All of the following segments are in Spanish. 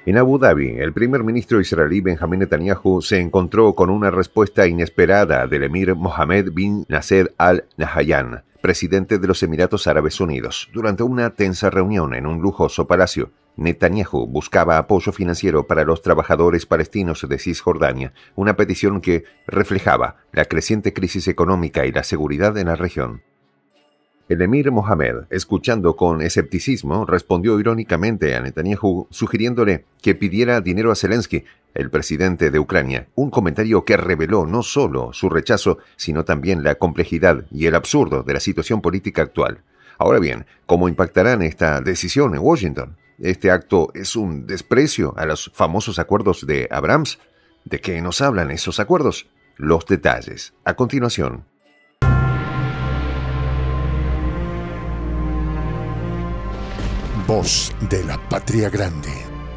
En Abu Dhabi, el primer ministro israelí Benjamín Netanyahu se encontró con una respuesta inesperada del emir Mohammed bin Nasser Al Nahyan, presidente de los Emiratos Árabes Unidos. Durante una tensa reunión en un lujoso palacio, Netanyahu buscaba apoyo financiero para los trabajadores palestinos de Cisjordania, una petición que reflejaba la creciente crisis económica y la seguridad en la región. El emir Mohammed, escuchando con escepticismo, respondió irónicamente a Netanyahu, sugiriéndole que pidiera dinero a Zelensky, el presidente de Ucrania, un comentario que reveló no solo su rechazo, sino también la complejidad y el absurdo de la situación política actual. Ahora bien, ¿cómo impactarán esta decisión en Washington? ¿Este acto es un desprecio a los famosos acuerdos de Abrams? ¿De qué nos hablan esos acuerdos? Los detalles, a continuación. Voz de la Patria Grande.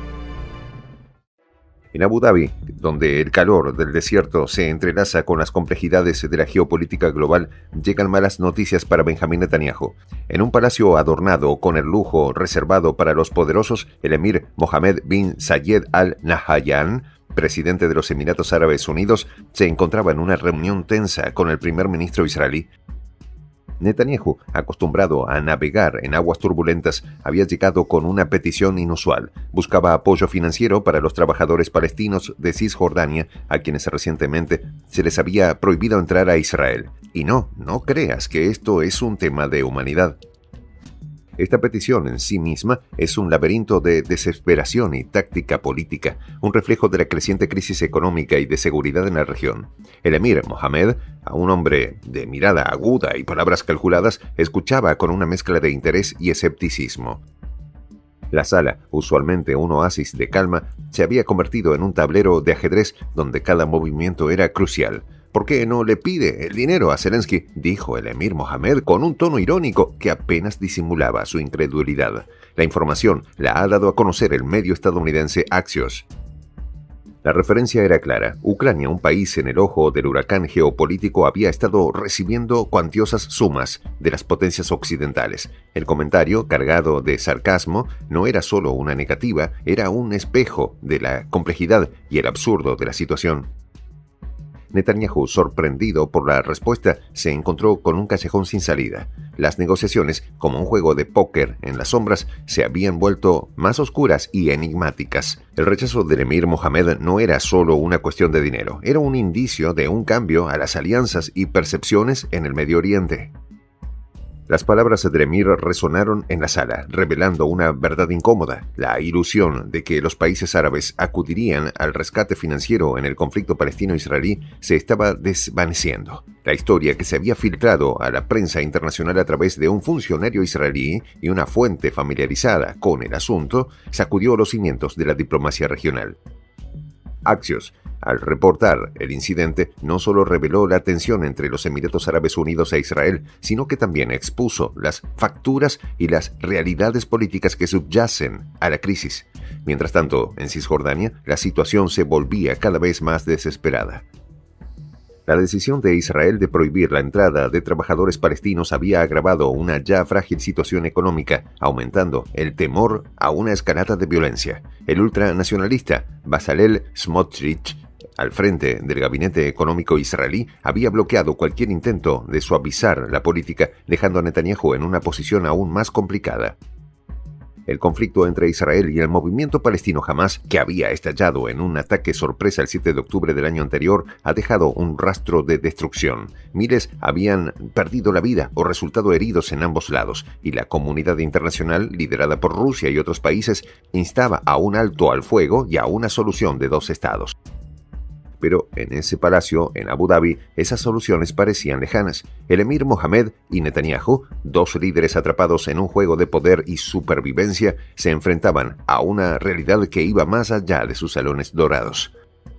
En Abu Dhabi, donde el calor del desierto se entrelaza con las complejidades de la geopolítica global, llegan malas noticias para Benjamín Netanyahu. En un palacio adornado con el lujo reservado para los poderosos, el emir Mohammed bin Zayed Al Nahyan, presidente de los Emiratos Árabes Unidos, se encontraba en una reunión tensa con el primer ministro israelí. Netanyahu, acostumbrado a navegar en aguas turbulentas, había llegado con una petición inusual. Buscaba apoyo financiero para los trabajadores palestinos de Cisjordania, a quienes recientemente se les había prohibido entrar a Israel. Y no creas que esto es un tema de humanidad. Esta petición en sí misma es un laberinto de desesperación y táctica política, un reflejo de la creciente crisis económica y de seguridad en la región. El emir Mohammed, a un hombre de mirada aguda y palabras calculadas, escuchaba con una mezcla de interés y escepticismo. La sala, usualmente un oasis de calma, se había convertido en un tablero de ajedrez donde cada movimiento era crucial. ¿Por qué no le pide el dinero a Zelensky?, dijo el emir Mohammed con un tono irónico que apenas disimulaba su incredulidad. La información la ha dado a conocer el medio estadounidense Axios. La referencia era clara. Ucrania, un país en el ojo del huracán geopolítico, había estado recibiendo cuantiosas sumas de las potencias occidentales. El comentario, cargado de sarcasmo, no era solo una negativa, era un espejo de la complejidad y el absurdo de la situación. Netanyahu, sorprendido por la respuesta, se encontró con un callejón sin salida. Las negociaciones, como un juego de póker en las sombras, se habían vuelto más oscuras y enigmáticas. El rechazo del emir Mohammed no era solo una cuestión de dinero, era un indicio de un cambio a las alianzas y percepciones en el Medio Oriente. Las palabras del emir resonaron en la sala, revelando una verdad incómoda. La ilusión de que los países árabes acudirían al rescate financiero en el conflicto palestino-israelí se estaba desvaneciendo. La historia que se había filtrado a la prensa internacional a través de un funcionario israelí y una fuente familiarizada con el asunto sacudió los cimientos de la diplomacia regional. Axios, al reportar el incidente, no solo reveló la tensión entre los Emiratos Árabes Unidos e Israel, sino que también expuso las facturas y las realidades políticas que subyacen a la crisis. Mientras tanto, en Cisjordania, la situación se volvía cada vez más desesperada. La decisión de Israel de prohibir la entrada de trabajadores palestinos había agravado una ya frágil situación económica, aumentando el temor a una escalada de violencia. El ultranacionalista Bezalel Smotrich, al frente del gabinete económico israelí, había bloqueado cualquier intento de suavizar la política, dejando a Netanyahu en una posición aún más complicada. El conflicto entre Israel y el movimiento palestino Hamás, que había estallado en un ataque sorpresa el 7 de octubre del año anterior, ha dejado un rastro de destrucción. Miles habían perdido la vida o resultado heridos en ambos lados, y la comunidad internacional, liderada por Rusia y otros países, instaba a un alto al fuego y a una solución de dos estados. Pero en ese palacio, en Abu Dhabi, esas soluciones parecían lejanas. El emir Mohammed y Netanyahu, dos líderes atrapados en un juego de poder y supervivencia, se enfrentaban a una realidad que iba más allá de sus salones dorados.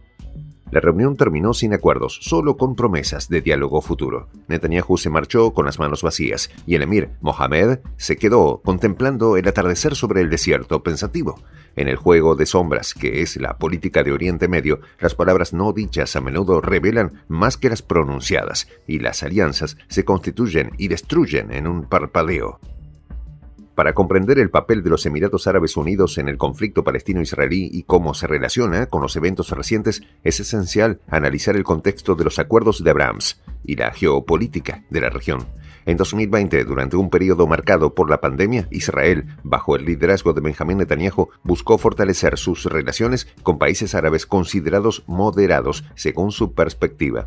La reunión terminó sin acuerdos, solo con promesas de diálogo futuro. Netanyahu se marchó con las manos vacías y el emir Mohammed se quedó contemplando el atardecer sobre el desierto, pensativo. En el juego de sombras que es la política de Oriente Medio, las palabras no dichas a menudo revelan más que las pronunciadas, y las alianzas se constituyen y destruyen en un parpadeo. Para comprender el papel de los Emiratos Árabes Unidos en el conflicto palestino-israelí y cómo se relaciona con los eventos recientes, es esencial analizar el contexto de los acuerdos de Abrahams y la geopolítica de la región. En 2020, durante un periodo marcado por la pandemia, Israel, bajo el liderazgo de Benjamín Netanyahu, buscó fortalecer sus relaciones con países árabes considerados moderados según su perspectiva.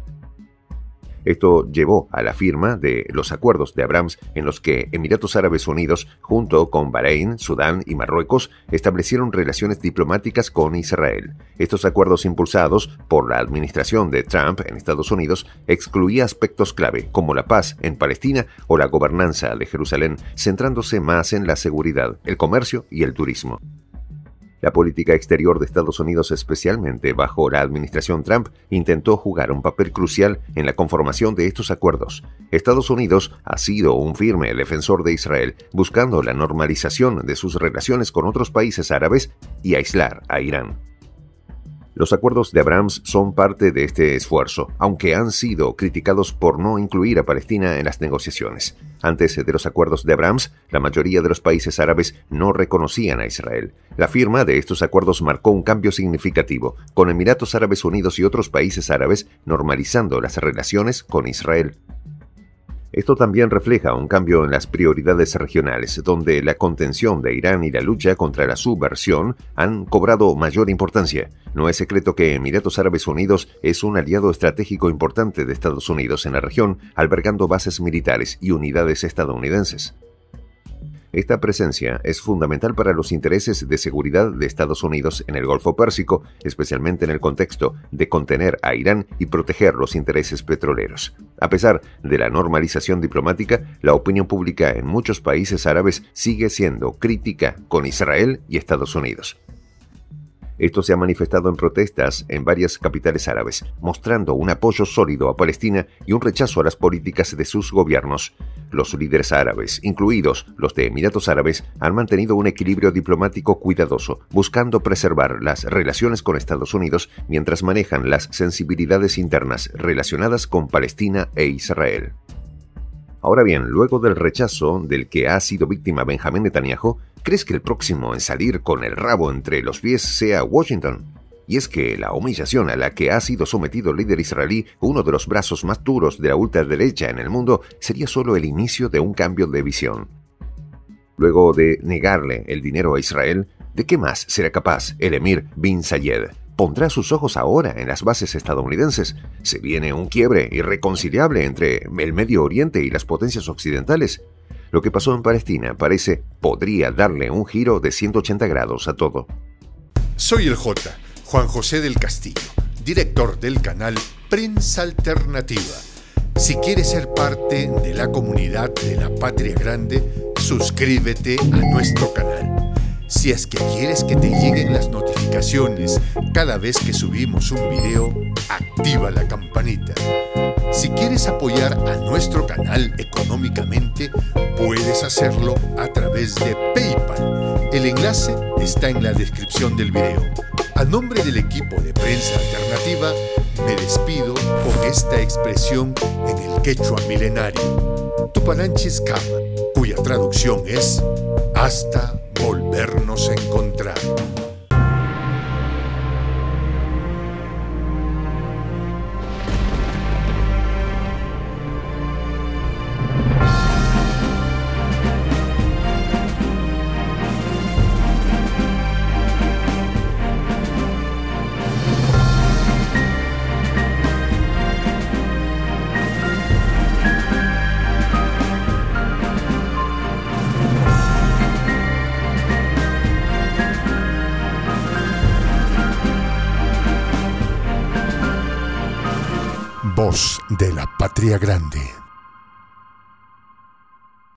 Esto llevó a la firma de los acuerdos de Abrahams, en los que Emiratos Árabes Unidos, junto con Bahrein, Sudán y Marruecos, establecieron relaciones diplomáticas con Israel. Estos acuerdos, impulsados por la administración de Trump en Estados Unidos, excluían aspectos clave como la paz en Palestina o la gobernanza de Jerusalén, centrándose más en la seguridad, el comercio y el turismo. La política exterior de Estados Unidos, especialmente bajo la administración Trump, intentó jugar un papel crucial en la conformación de estos acuerdos. Estados Unidos ha sido un firme defensor de Israel, buscando la normalización de sus relaciones con otros países árabes y aislar a Irán. Los acuerdos de Abrahams son parte de este esfuerzo, aunque han sido criticados por no incluir a Palestina en las negociaciones. Antes de los acuerdos de Abrahams, la mayoría de los países árabes no reconocían a Israel. La firma de estos acuerdos marcó un cambio significativo, con Emiratos Árabes Unidos y otros países árabes normalizando las relaciones con Israel. Esto también refleja un cambio en las prioridades regionales, donde la contención de Irán y la lucha contra la subversión han cobrado mayor importancia. No es secreto que Emiratos Árabes Unidos es un aliado estratégico importante de Estados Unidos en la región, albergando bases militares y unidades estadounidenses. Esta presencia es fundamental para los intereses de seguridad de Estados Unidos en el Golfo Pérsico, especialmente en el contexto de contener a Irán y proteger los intereses petroleros. A pesar de la normalización diplomática, la opinión pública en muchos países árabes sigue siendo crítica con Israel y Estados Unidos. Esto se ha manifestado en protestas en varias capitales árabes, mostrando un apoyo sólido a Palestina y un rechazo a las políticas de sus gobiernos. Los líderes árabes, incluidos los de Emiratos Árabes, han mantenido un equilibrio diplomático cuidadoso, buscando preservar las relaciones con Estados Unidos mientras manejan las sensibilidades internas relacionadas con Palestina e Israel. Ahora bien, luego del rechazo del que ha sido víctima Benjamín Netanyahu, ¿crees que el próximo en salir con el rabo entre los pies sea Washington? Y es que la humillación a la que ha sido sometido el líder israelí, uno de los brazos más duros de la ultraderecha en el mundo, sería solo el inicio de un cambio de visión. Luego de negarle el dinero a Israel, ¿de qué más será capaz el emir bin Zayed? ¿Pondrá sus ojos ahora en las bases estadounidenses? ¿Se viene un quiebre irreconciliable entre el Medio Oriente y las potencias occidentales? Lo que pasó en Palestina podría darle un giro de 180 grados a todo. Soy el J, Juan José del Castillo, director del canal Prensa Alternativa. Si quieres ser parte de la comunidad de la Patria Grande, suscríbete a nuestro canal. Si es que quieres que te lleguen las notificaciones cada vez que subimos un video, activa la campanita. Si quieres apoyar a nuestro canal económicamente, puedes hacerlo a través de PayPal. El enlace está en la descripción del video. A nombre del equipo de Prensa Alternativa, me despido con esta expresión en el quechua milenario, Tupananchis Kama, cuya traducción es hasta volvernos a encontrar. Voz de la Patria Grande.